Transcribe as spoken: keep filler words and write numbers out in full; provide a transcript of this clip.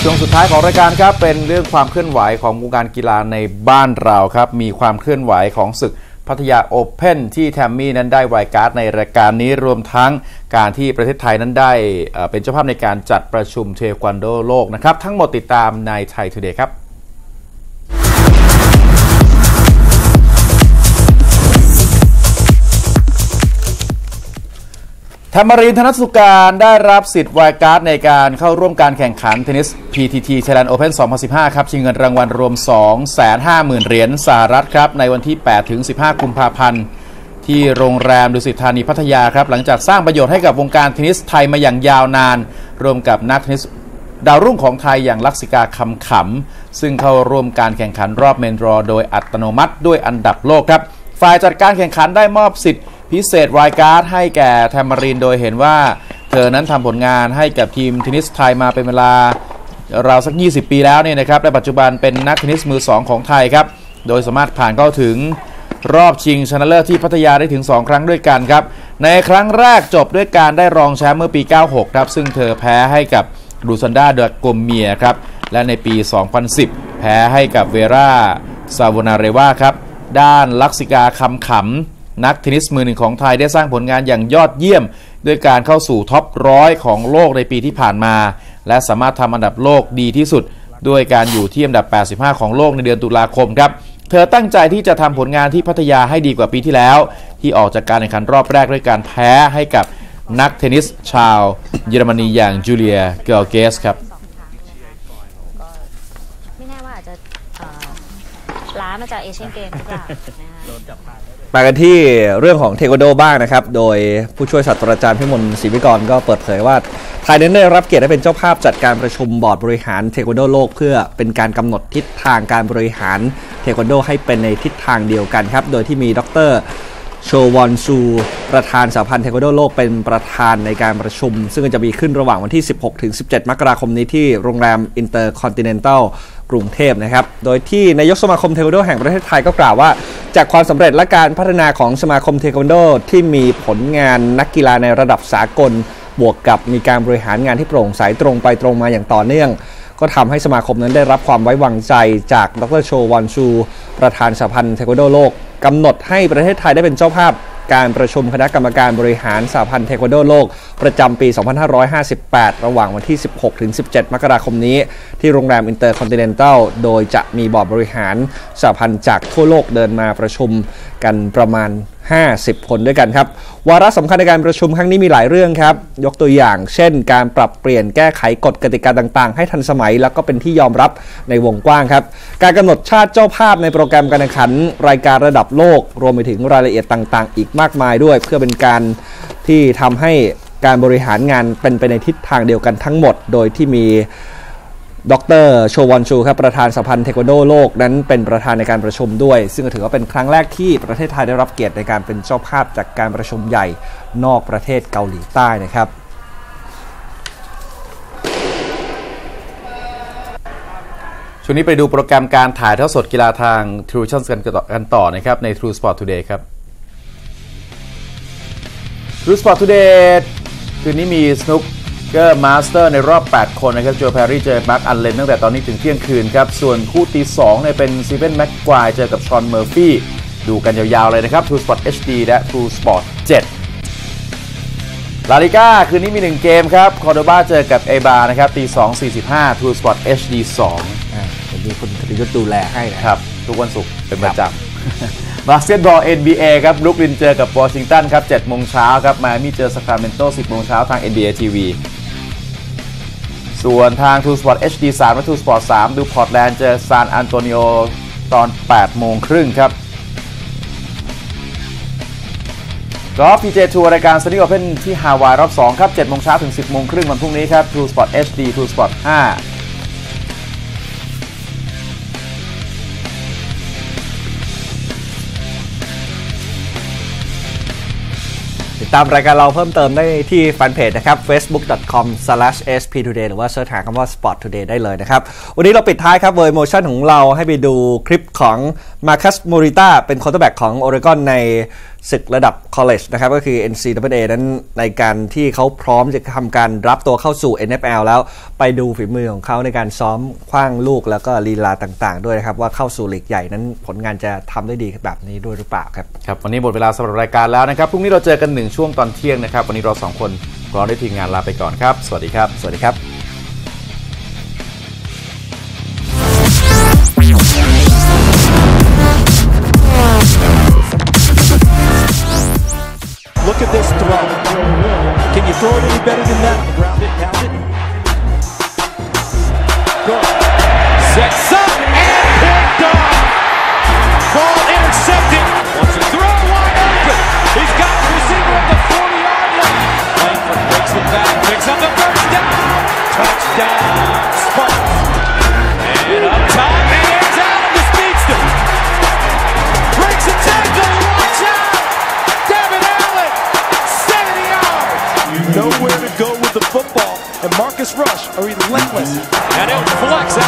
ช่วงสุดท้ายของรายการครับเป็นเรื่องความเคลื่อนไหวของวงการกีฬาในบ้านเราครับมีความเคลื่อนไหวของศึกพัทยาโอเพ่นที่แทมมี่นั้นได้ไวการ์ดในรายการนี้รวมทั้งการที่ประเทศไทยนั้นได้เป็นเจ้าภาพในการจัดประชุมเทควันโดโลกนะครับทั้งหมดติดตามในไทยทูเดย์ครับธรรมรินทร์ ธนสุการได้รับสิทธิ์ไวการ์ดในการเข้าร่วมการแข่งขันเทนนิส พี ที ที Thailand Open สองพันสิบห้าครับชิงเงินรางวัลรวม สองแสนห้าหมื่น เหรียญสหรัฐครับในวันที่ แปดถึงสิบห้า กุมภาพันธ์ที่โรงแรมดุสิตธานีพัทยาครับหลังจากสร้างประโยชน์ให้กับวงการเทนนิสไทยมาอย่างยาวนานรวมกับนักเทนนิสดาวรุ่งของไทยอย่างลักษิกาคำขำซึ่งเข้าร่วมการแข่งขันรอบเมนดรอโดยอัตโนมัติด้วยอันดับโลกครับฝ่ายจัดการแข่งขันได้มอบสิทธิ์พิเศษไวการ์ดให้แก่แทมมารีนโดยเห็นว่าเธอนั้นทำผลงานให้กับทีมเทนนิสไทยมาเป็นเวลาราวสักยี่สิบปีแล้วเนี่ยนะครับและปัจจุบันเป็นนักเทนนิสมือสองของไทยครับโดยสามารถผ่านเข้าถึงรอบชิงชนะเลิศที่พัทยาได้ถึงสองครั้งด้วยกันครับในครั้งแรกจบด้วยการได้รองแชมป์เมื่อปีเก้าหกครับซึ่งเธอแพ้ให้กับรูซันดาเดอโกเมียครับและในปีสองพันสิบแพ้ให้กับเวราซาโวนาเรวาครับด้านลักษิกาคำขำนักเทนนิสมือหนึ่งของไทยได้สร้างผลงานอย่างยอดเยี่ยมด้วยการเข้าสู่ท็อปร้อยของโลกในปีที่ผ่านมาและสามารถทำอันดับโลกดีที่สุดด้วยการอยู่ที่อันดับแปดสิบห้าของโลกในเดือนตุลาคมครับเธอตั้งใจที่จะทำผลงานที่พัทยาให้ดีกว่าปีที่แล้วที่ออกจากการแข่งขันรอบแรกด้วยการแพ้ให้กับนักเทนนิสชาวเยอรมนีอย่างจูเลียเกลเกสครับไม่แน่ว่าอาจจะล้ามาจากเอเชียนเกมหรือเปล่ามากันที่เรื่องของเทควันโดบ้างนะครับโดยผู้ช่วยศาสตราจารย์พิมลศรีวิกรก็เปิดเผยว่าไทยได้รับเกียรติให้เป็นเจ้าภาพจัดการประชุมบอร์ดบริหารเทควันโดโลกเพื่อเป็นการกำหนดทิศทางการบริหารเทควันโดให้เป็นในทิศทางเดียวกันครับโดยที่มีดร.โชวอนซูประธานสหพันธ์เทควันโดโลกเป็นประธานในการประชุมซึ่งจะมีขึ้นระหว่างวันที่ สิบหกถึงสิบเจ็ด มกราคมนี้ที่โรงแรมอินเตอร์คอนติเนนตัลกรุงเทพนะครับโดยที่นายกสมาคมเทควันโดแห่งประเทศไทยก็กล่าวว่าจากความสำเร็จและการพัฒนาของสมาคมเทควันโดที่มีผลงานนักกีฬาในระดับสากลบวกกับมีการบริหารงานที่โปร่งใสตรงไปตรงมาอย่างต่อเนื่องก็ทำให้สมาคมนั้นได้รับความไว้วางใจจากดร.โชวอนซูประธานสหพันธ์เทควันโดโลกกำหนดให้ประเทศไทยได้เป็นเจ้าภาพการประชุมคณะกรรมการบริหารสหพันธ์เทควันโดโลกประจำปี สองพันห้าร้อยห้าสิบแปด ระหว่างวันที่ สิบหกถึงสิบเจ็ด มกราคมนี้ที่โรงแรมอินเตอร์คอนติเนนตัลโดยจะมีบอร์ดบริหารสหพันธ์จากทั่วโลกเดินมาประชุมกันประมาณห้าสิบคนด้วยกันครับวาระสำคัญในการประชุมครั้งนี้มีหลายเรื่องครับยกตัวอย่างเช่นการปรับเปลี่ยนแก้ไขกฎกติกาต่างๆให้ทันสมัยแล้วก็เป็นที่ยอมรับในวงกว้างครับการกำหนดชาติเจ้าภาพในโปรแกรมการแข่งขันรายการระดับโลกรวมไปถึงรายละเอียดต่างๆอีกมากมายด้วยเพื่อเป็นการที่ทำให้การบริหารงานเป็นไปในทิศทางเดียวกันทั้งหมดโดยที่มีดร.โชวอนชูครับประธานสหพันธ์เทควันโดโลกนั้นเป็นประธานในการประชุมด้วยซึ่งถือว่าเป็นครั้งแรกที่ประเทศไทยได้รับเกียรติในการเป็นเจ้าภาพจากการประชุมใหญ่นอกประเทศเกาหลีใต้นะครับช่วงนี้ไปดูโปรแกรมการถ่ายทอดสดกีฬาทาง True Vision กันต่อนะครับใน True Sport Today ครับ True Sport Today คืนนี้มีสนุกเกอร์มาสเตอร์ในรอบแปดคนนะครับโจแพรรี่เจอมาร์คอันเลนตั้งแต่ตอนนี้ถึงเที่ยงคืนครับส่วนคู่ตีสองเนี่ยเป็นซีเวนแม็กควายเจอกับชอนเมอร์ฟี่ดูกันยาวๆเลยนะครับ True Sport เอช ดี และ True Sport เจ็ดลาลิก้าคืนนี้มีหนึ่งเกมครับคอร์โดบาเจอกับเอบานะครับตีสองสี่สิบห้า True Sport เอช ดี สองอ่าผมมีคนที่จะดูแลให้นะครับทุกวันศุกร์เป็นประจำบาสเกตบอล เอ็น บี เอ ครับบรุกลินเจอกับวอชิงตันครับเจ็ดโมงเช้าครับไมอามี่เจอซาคราเมนโตสิบโมงเช้าทาง เอ็น บี เอ ที วีส่วนทาง True Sport เอช ดี สามและ True Sport สามดูพอร์ตแลนด์เจอซานอันโตนิโอตอนแปดโมงครึ่งครับกอล์ฟ พี เจ ทัวร์รายการ Sunny Open ที่ฮาวายรอบสองครับเจ็ดโมงเช้าถึงสิบโมงครึ่งวันพรุ่งนี้ครับ True Sport เอช ดี True Sport ห้าติดตามรายการเราเพิ่มเติมได้ที่แฟนเพจนะครับ เฟซบุ๊ก ดอท คอม สแลช เอส พี ทูเดย์ หรือว่าเสิร์ชหาคำว่า Sport Today ได้เลยนะครับวันนี้เราปิดท้ายครับเวอร์โมชั่นของเราให้ไปดูคลิปของมาคัสโมริต้าเป็นควอเตอร์แบ็กของโอเรกอนในศึกระดับ college นะครับก็คือ เอ็น ซี ดับเบิลยู เอ นั้นในการที่เขาพร้อมจะทำการรับตัวเข้าสู่ เอ็น เอฟ แอล แล้วไปดูฝีมือของเขาในการซ้อมขว้างลูกแล้วก็ลีลาต่างๆด้วยนะครับว่าเข้าสู่ลีกใหญ่นั้นผลงานจะทำได้ดีแบบนี้ด้วยหรือเปล่าครับครับวันนี้หมดเวลาสำหรับรายการแล้วนะครับพรุ่งนี้เราเจอกันหนึ่งช่วงตอนเที่ยงนะครับวันนี้เราสองคนพร้อมได้ทีมงานลาไปก่อนครับสวัสดีครับสวัสดีครับ Look at this throw. Can you throw it any better than that? Ground it, pound it. Good. Sets up and picked up. Ball intercepted. Wants to throw wide open. He's got the receiver at the forty-yard line. Langford breaks it back, picks up the first down. Touchdown, Sparks. And up top, and there's Allen, the speedster. Breaks a tackle. Watch out. You know where to go with the football, and Marcus Rush are relentless. And he'll flex